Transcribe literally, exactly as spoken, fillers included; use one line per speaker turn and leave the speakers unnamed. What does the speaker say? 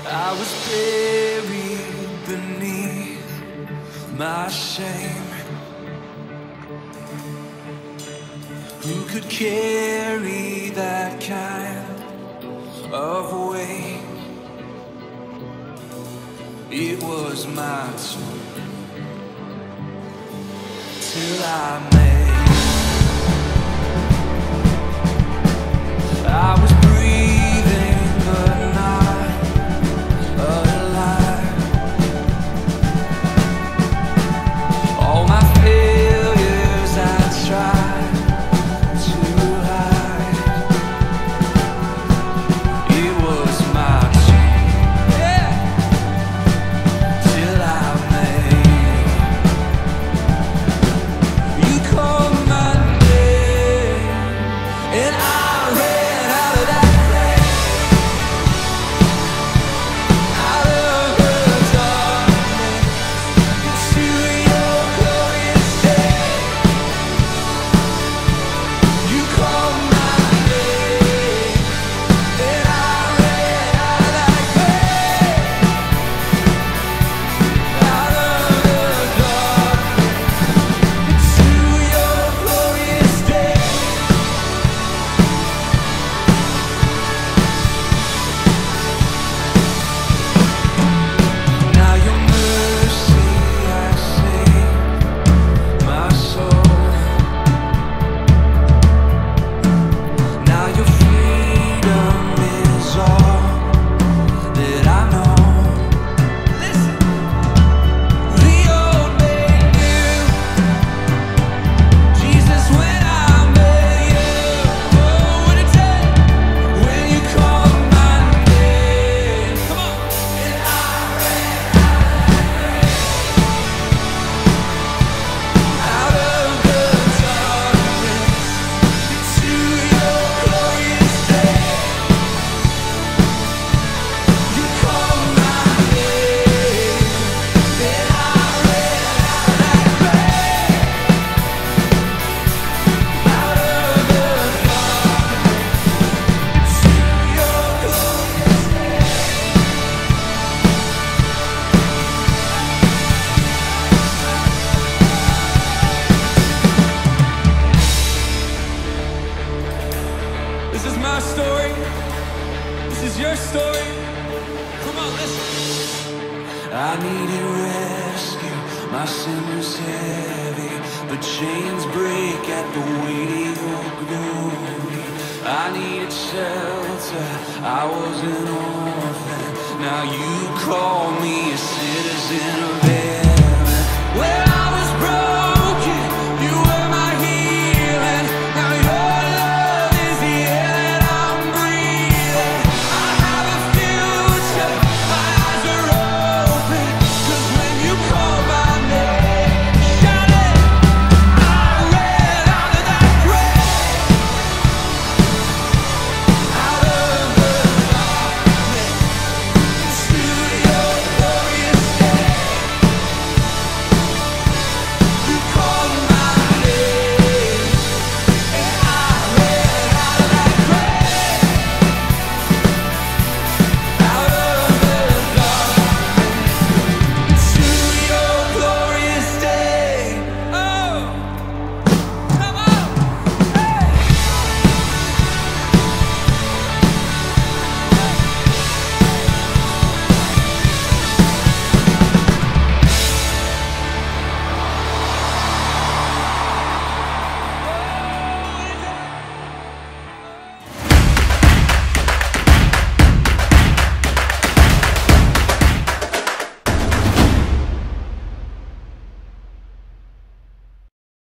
I was buried beneath my shame. Who could carry that kind of weight? It was my turn till I made. I was breathing but not alive. All my failures I tried to hide. It was my turn, yeah, till I made. You called my name and I ran out of that place, out of the darkness, into your glorious day. You called my name and I ran out of that grave, out of the darkness, into your glorious day. Now your mercy has saved my soul. Now your freedom is all that I know. Listen, the old made new. Jesus, when I met you, oh, what a day when you called my name. Come on, and I ran out of the darkness into your glorious day. You called my name and I ran out of that grave, out of the darkness into your glorious day. This is my story. This is your story. Come on, listen. I needed rescue. My sin was heavy, but chains break at the weight of your glory. I needed shelter. I was an orphan. Now you call me a citizen of